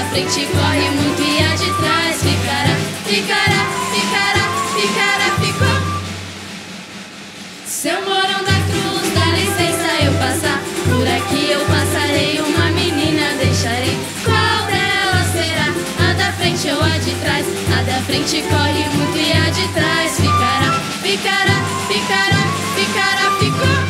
frente corre muito e a de trás ficará, ficará, ficará, ficará, ficou. Seu Morão da Cruz, dá licença eu passar. Por aqui eu passarei, uma menina deixarei. Qual delas será? A da frente ou a de trás? A da frente corre muito e a de trás ficará, ficará, ficará, ficará, ficou.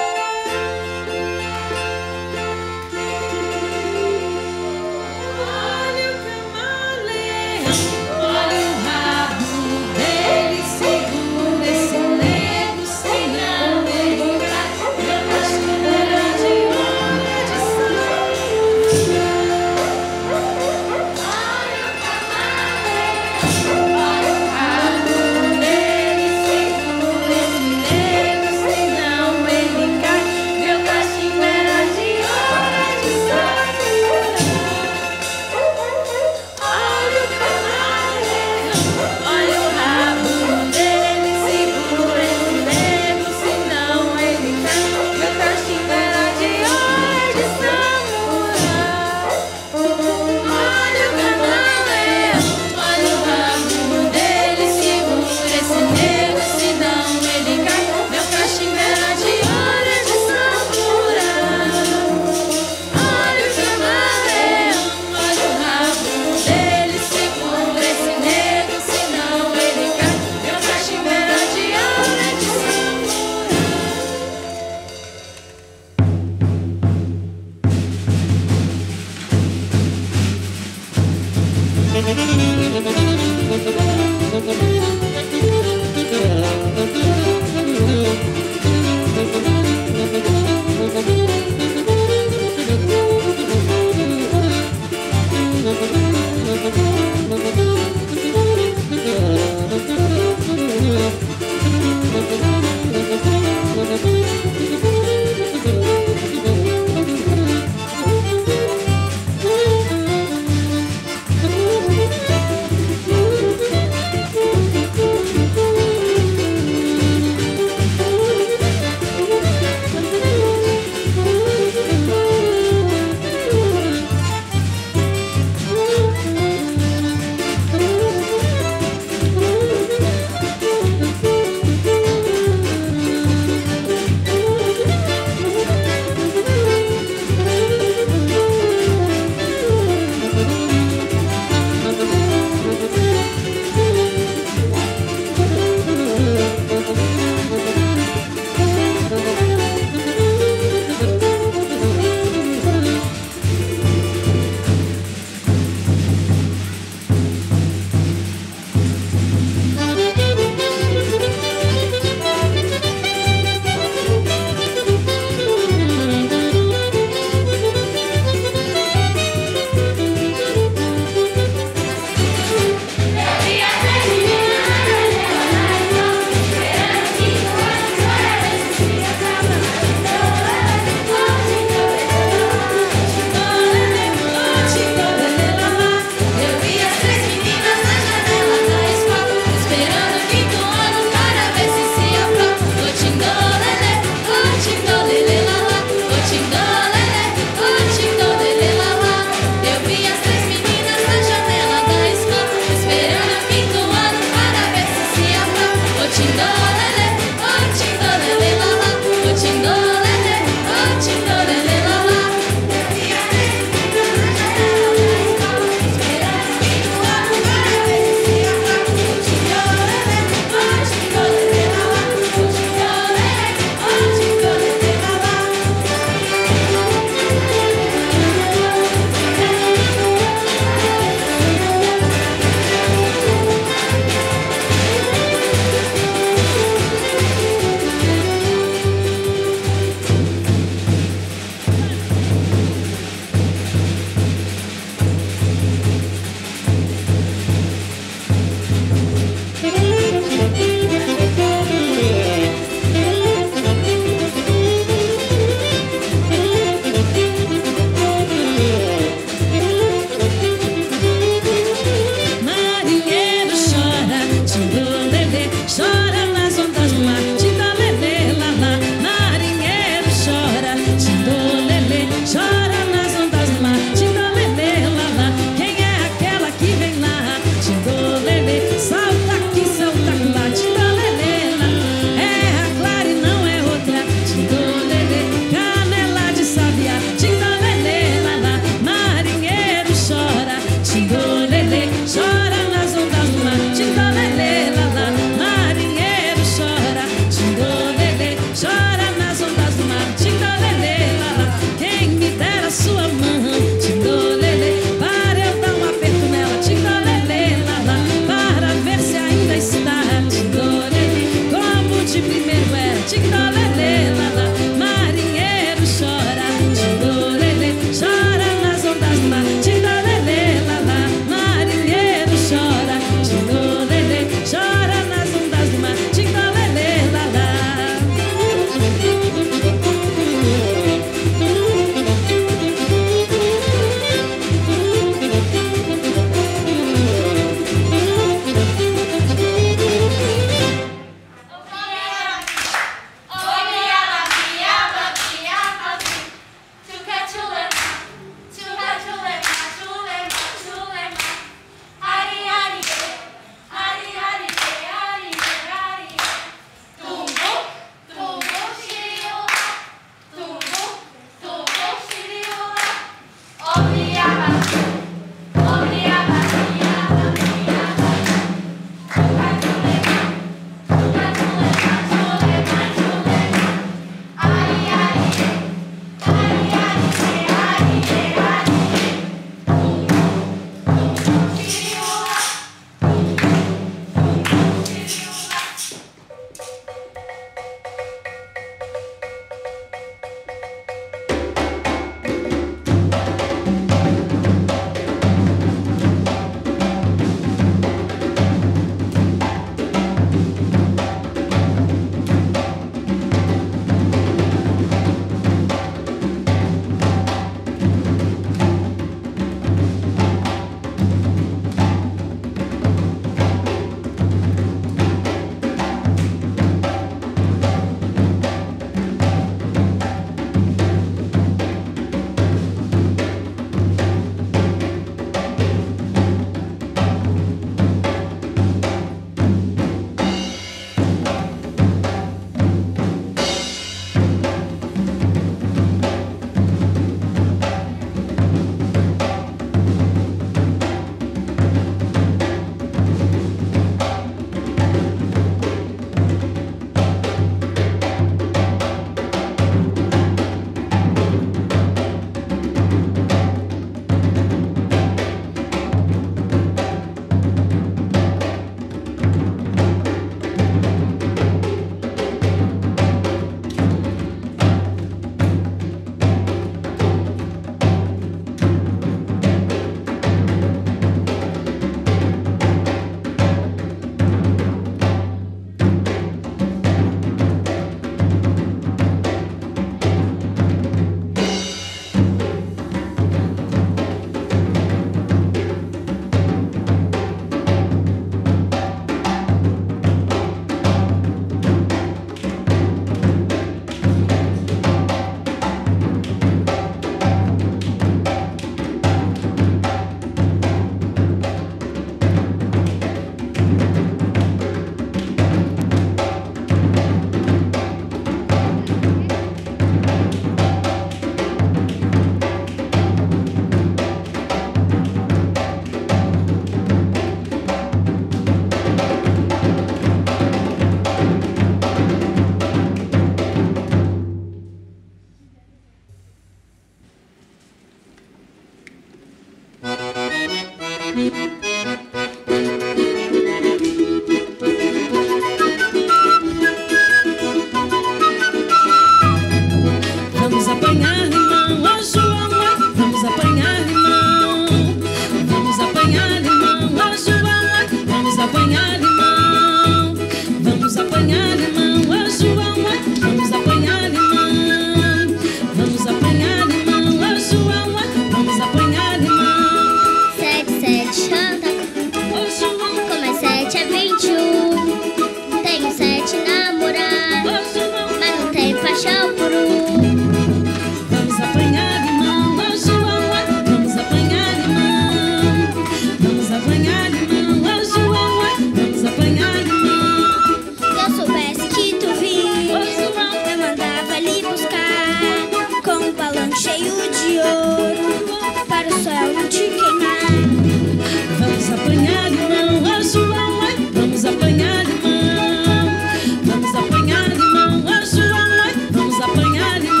Vamos apanhar limão, ô João, vamos apanhar limão. Vamos apanhar limão, ô João, vamos apanhar limão. Vamos apanhar limão, ô João, vamos apanhar limão. Vamos apanhar limão, ô João, vamos apanhar limão. 7, 7, canta. Ô João, Como é 7 é 21. Tenho 7 namorados, ô João, mas não tenho paixão por um. vamos apanhar limão, ô João, vamos apanhar limão. Vamos apanhar limão, ô João, vamos apanhar limão. Se eu soubesse que tu vinha, Ô João, eu mandava ali buscar com um palanque cheio de ouro para o sol não te queimar. vamos apanhar limão, ô João, vamos apanhar limão. Vamos apanhar limão, ô João, vamos apanhar limão.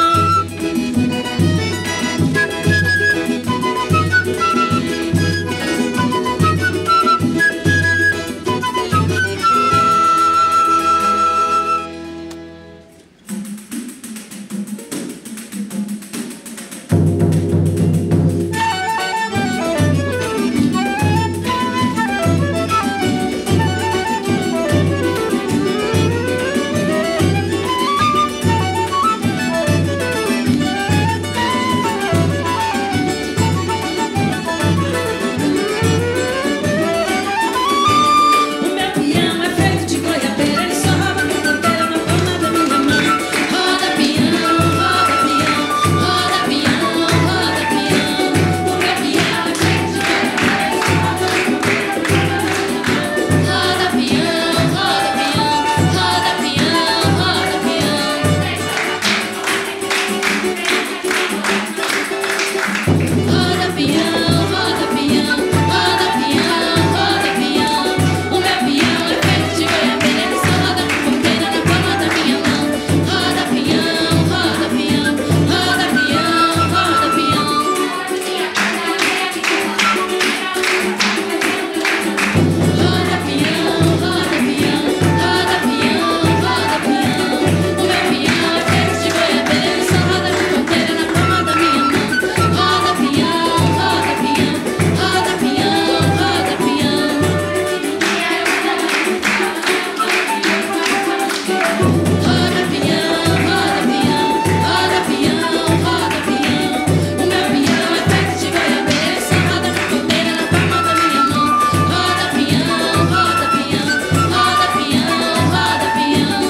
O meu peão é feito de goiabeira, ele só roda com canteira na palma da minha mão. Roda peão, roda peão, roda peão, roda peão. O meu peão é feito de roda peão, roda peão, roda peão, roda peão. Roda peão, roda peão, roda peão, roda peão. O meu peão é feito de goiabeira, ele só roda com ponteira na palma da minha mão. Roda peão, roda peão, roda peão, roda peão. Roda peão, roda peão, roda peão, roda peão. O meu peão é feito de goiabeira, ele só roda com ponteira na palma da minha mão. Roda peão, roda peão, roda peão, roda peão. Roda peão, roda peão, roda peão, roda peão. O meu peão é feito de goiabeira, ele só roda com ponteira na palma da minha mão. Roda peão, roda peão, roda peão, roda peão.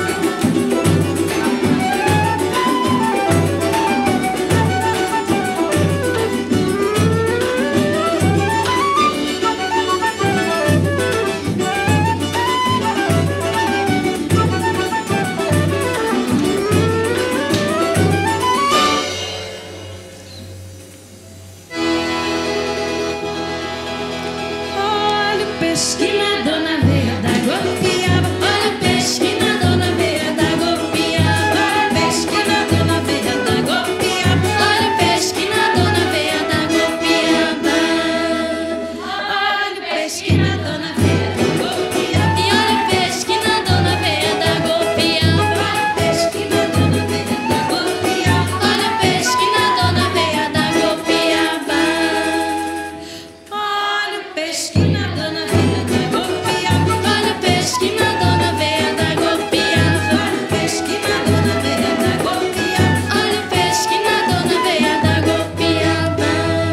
Olha o peixe que nadou na veia da golpiaba. Olha o peixe que nadou na veia da golpiaba. Olha o peixe que nadou na veia da golpiaba. Olha o peixe que nadou na veia da golpiaba. Olha o peixe que nadou na veia da golpiaba. E olha o peixe que nadou na veia da golpiaba. Olha o peixe que nadou na veia da golpiaba. Olha o peixe que nadou na veia da golpiaba. Olha o peixe que nadou na veia da golpiaba. Olha o peixe que nadou na veia da golpiaba. Olha o peixe que nadou na veia da golpiaba. Olha o peixe que nadou na veia da golpiaba.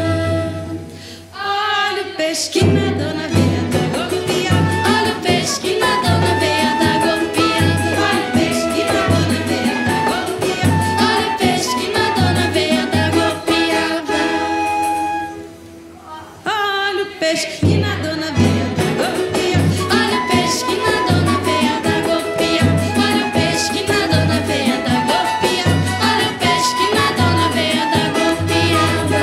Olha o peixe que nadou na veia da golpiaba. Olha o peixe que nadou na veia da golpiaba. Olha o peixe que nadou na veia da golpiaba. Olha o peixe que nadou na veia da golpiaba. Olha o peixe que nadou na veia da golpiaba. Olha o peixe que nadou na veia da golpiaba. Olha o peixe que nadou na veia da golpiaba. Olha o peixe que nadou na veia da golpiaba.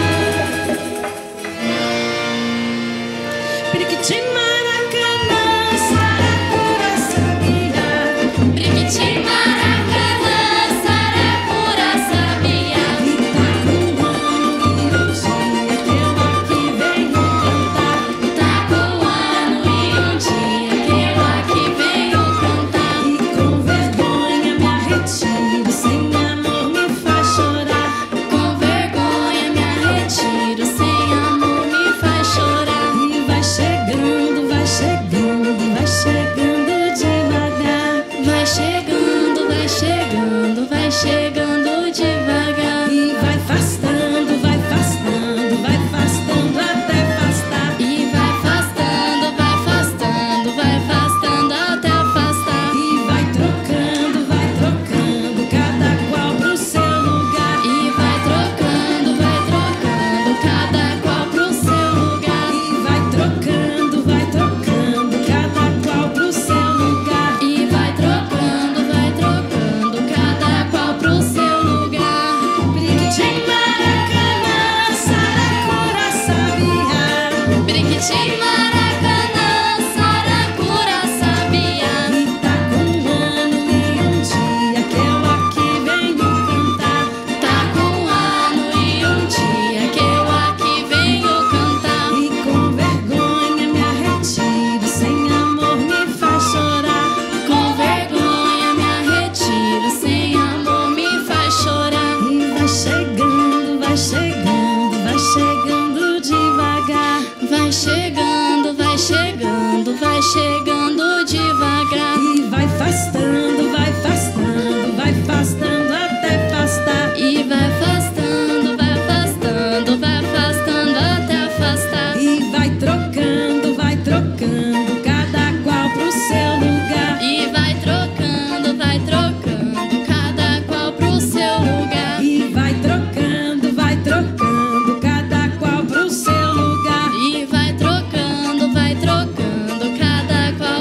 Periquitim, Maracanã, Saracura, Sabiá. Briquitim, Maracanã, Saracura, Sabiá. E tá com um dia que eu aqui venho. chegando devagar. E vai afastando, vai afastando, vai afastando até afastar. E vai afastando, vai afastando, vai afastando até afastar. E vai trocando, cada qual pro seu lugar. E vai trocando, cada qual pro seu lugar. E vai trocando, cada qual pro seu lugar. E vai trocando, cada qual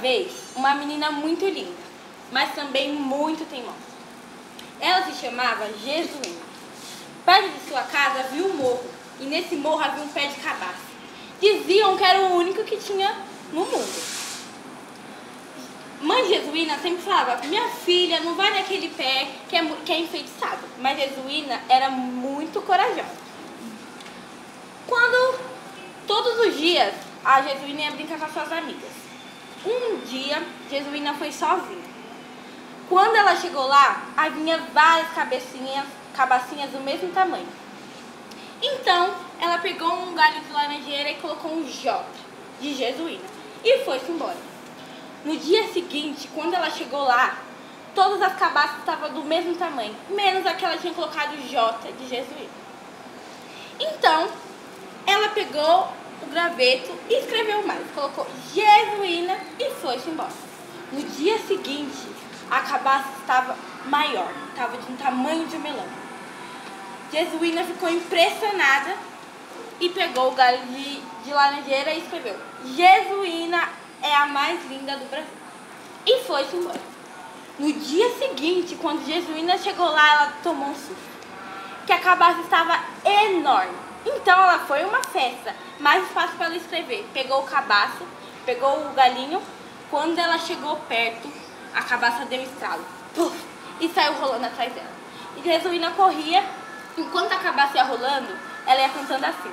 vez uma menina muito linda, mas também muito teimosa. Ela se chamava Jesuína. Perto de sua casa havia um morro, e nesse morro havia um pé de cabaça. Diziam que era o único que tinha no mundo. Mãe Jesuína sempre falava: minha filha, não vai naquele pé que é enfeitiçado. Mas Jesuína era muito corajosa. Todos os dias, a Jesuína ia brincar com as suas amigas. Um dia, Jesuína foi sozinha. Quando ela chegou lá, havia várias cabacinhas do mesmo tamanho. Então, ela pegou um galho de laranjeira e colocou um J de Jesuína e foi-se embora. No dia seguinte, quando ela chegou lá, todas as cabaças estavam do mesmo tamanho, menos a que ela tinha colocado J de Jesuína. Então, ela pegou o graveto e escreveu mais, colocou Jesuína e foi-se embora. No dia seguinte, a cabaça estava maior, estava de um tamanho de um melão. Jesuína ficou impressionada e pegou o galho de laranjeira e escreveu: Jesuína é a mais linda do Brasil. E foi-se embora. No dia seguinte, quando Jesuína chegou lá, ela tomou um susto, que a cabaça estava enorme. Então ela foi uma festa, mais espaço para ela escrever. Pegou o cabaço, pegou o galinho. Quando ela chegou perto, a cabaça deu um estralo, puf, e saiu rolando atrás dela. E Jesuína corria. Enquanto a cabaça ia rolando, ela ia cantando assim: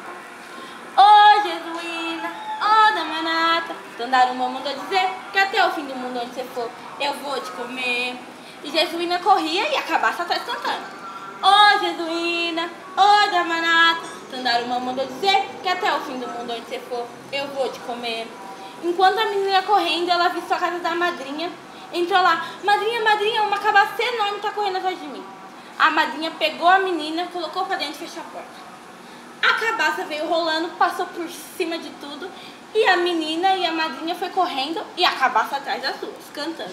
Ô Jesuína, ô Damanata, Tandaruma mandou dizer que até o fim do mundo onde você for, eu vou te comer. E Jesuína corria e a cabaça atrás cantando: Ô Jesuína, ô Damanata, Tandaruma mandou dizer que até o fim do mundo onde você for, eu vou te comer. Enquanto a menina ia correndo, ela viu a casa da madrinha. Entrou lá: Madrinha, madrinha, uma cabaça enorme está correndo atrás de mim. A madrinha pegou a menina, colocou pra dentro e fechou a porta. A cabaça veio rolando, passou por cima de tudo, e a menina e a madrinha foi correndo e a cabaça atrás das duas, cantando: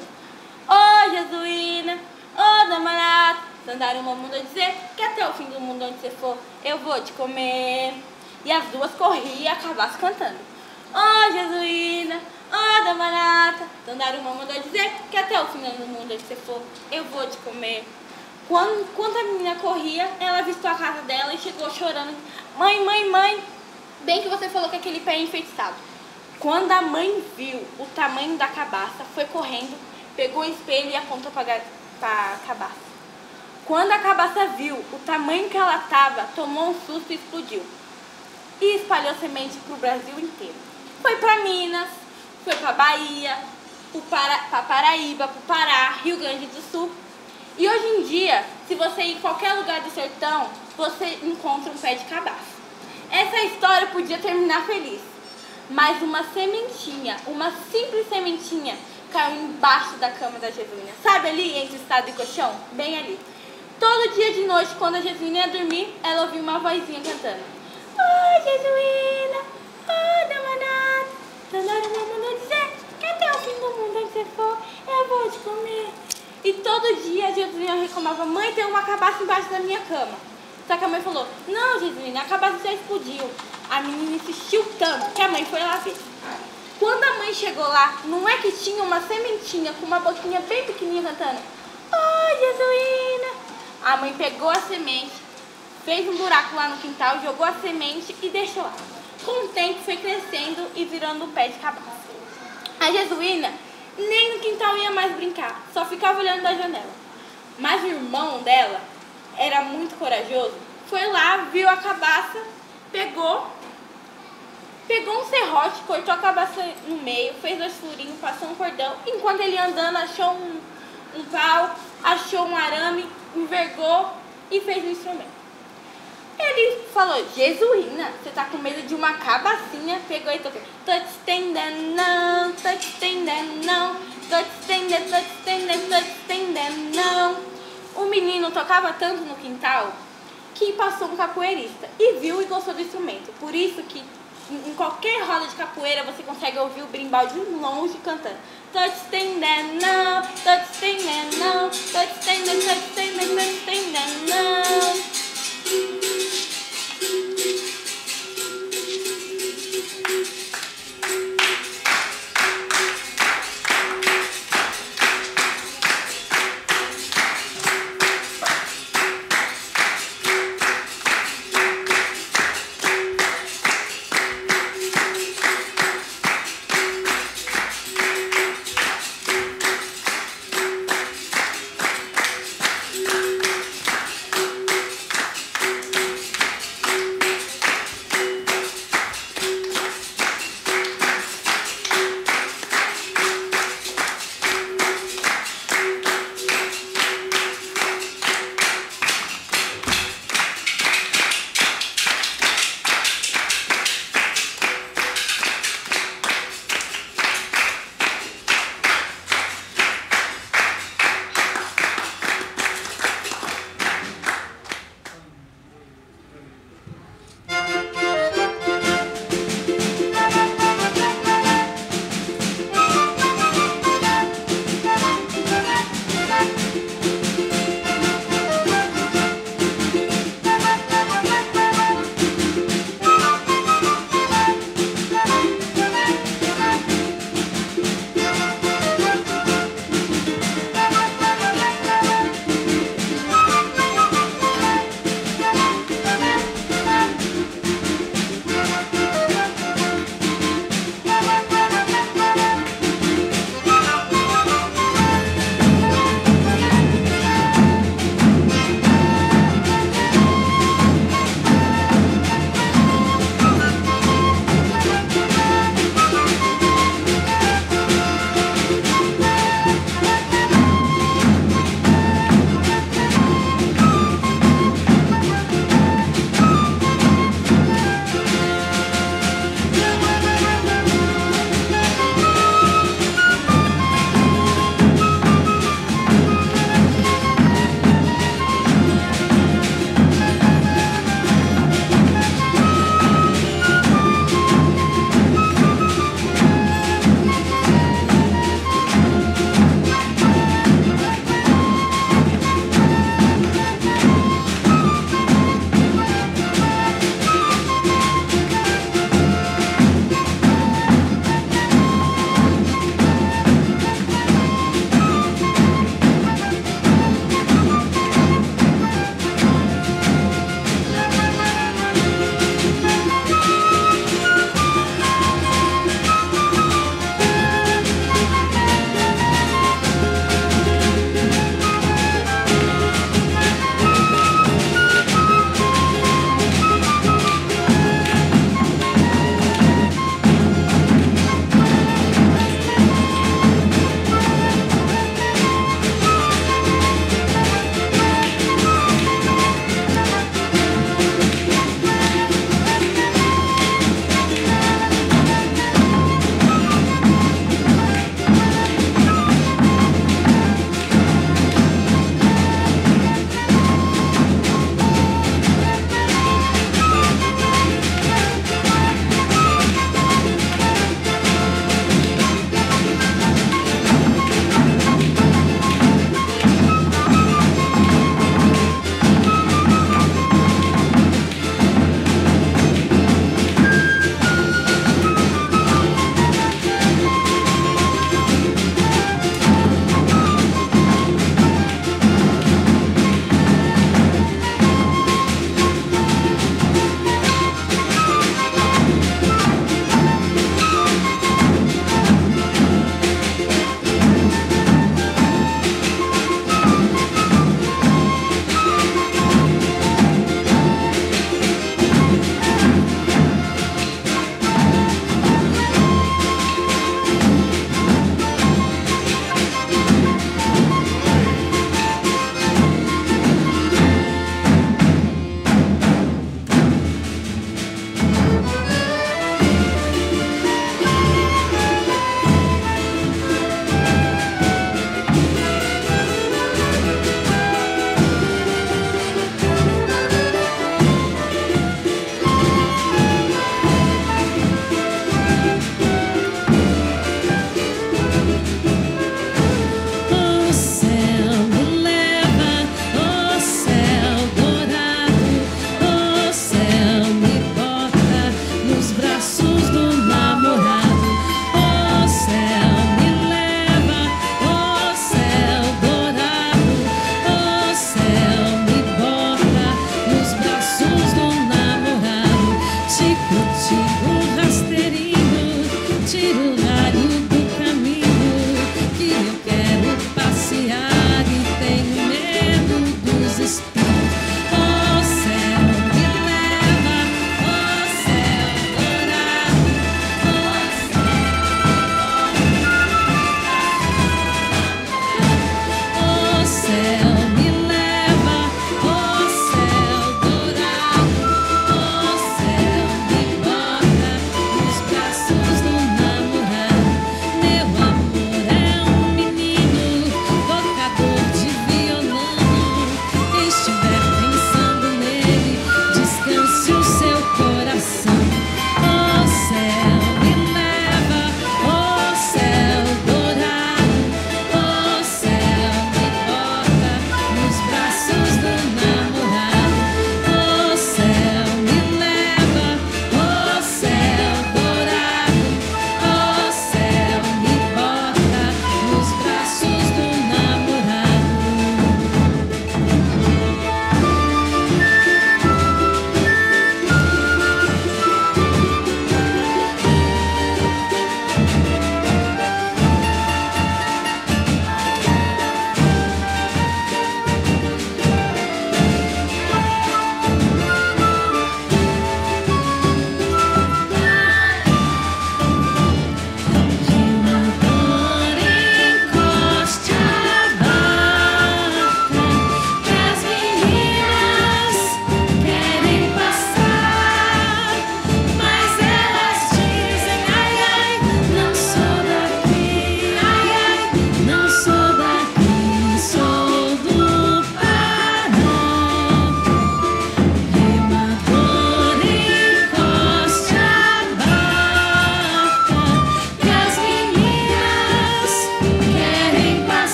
Ô Jesuína, ô Damanata, Tandaruma mandou dizer que até o fim do mundo onde você for, eu vou te comer. E as duas corriam e a cabaça cantando: Ô Jesuína, ô Damanata, Tandaruma mandou dizer que até o fim do mundo onde você for, eu vou te comer. Quando a menina corria, ela avistou a casa dela e chegou chorando: Mãe, mãe, mãe, bem que você falou que aquele pé é enfeitiçado. Quando a mãe viu o tamanho da cabaça, foi correndo, pegou o espelho e apontou para a cabaça. Quando a cabaça viu o tamanho que ela estava, tomou um susto e explodiu. E espalhou semente para o Brasil inteiro. Foi para Minas, foi para Bahia, para Paraíba, para o Pará, Rio Grande do Sul. E hoje em dia, se você ir em qualquer lugar do sertão, você encontra um pé de cabaça. Essa história podia terminar feliz, mas uma sementinha, uma simples sementinha, caiu embaixo da cama da Jesuína. Sabe ali, entre o estado e o colchão? Bem ali. Todo dia de noite, quando a Jesuína ia dormir, ela ouvia uma vozinha cantando: Ô Jesuína, ô Damanata, Tandaruma mandou dizer que até o fim do mundo onde você for, eu vou te comer. E todo dia a Jesuína reclamava: Mãe, tem uma cabaça embaixo da minha cama. Só que a mãe falou: Não, Jesuína, a cabaça já explodiu. A menina insistiu tanto que a mãe foi lá ver. Quando a mãe chegou lá, não é que tinha uma sementinha com uma boquinha bem pequenininha cantando: Ô Jesuína. A mãe pegou a semente, fez um buraco lá no quintal, jogou a semente e deixou lá. Com o tempo foi crescendo e virando um pé de cabaça. A Jesuína nem no quintal ia mais brincar, só ficava olhando da janela. Mas o irmão dela era muito corajoso, foi lá, viu a cabaça, pegou um serrote, cortou a cabaça no meio, fez 2 furinhos, passou um cordão. Enquanto ele andando, achou um pau, achou um arame, envergou e fez um instrumento. Ele falou: Jesuína, você tá com medo de uma cabacinha? Pegou e tocou: Tô te estendendo não, tô te estendendo não, tô te estendendo, tô te estendendo, tô te estendendo não. O menino tocava tanto no quintal que passou um capoeirista e viu e gostou do instrumento. Por isso que em qualquer roda de capoeira você consegue ouvir o brimbal de longe cantando: Tô te estendendo não, tô te estendendo não, tô te estendendo, tô te estendendo, tô te estendendo não.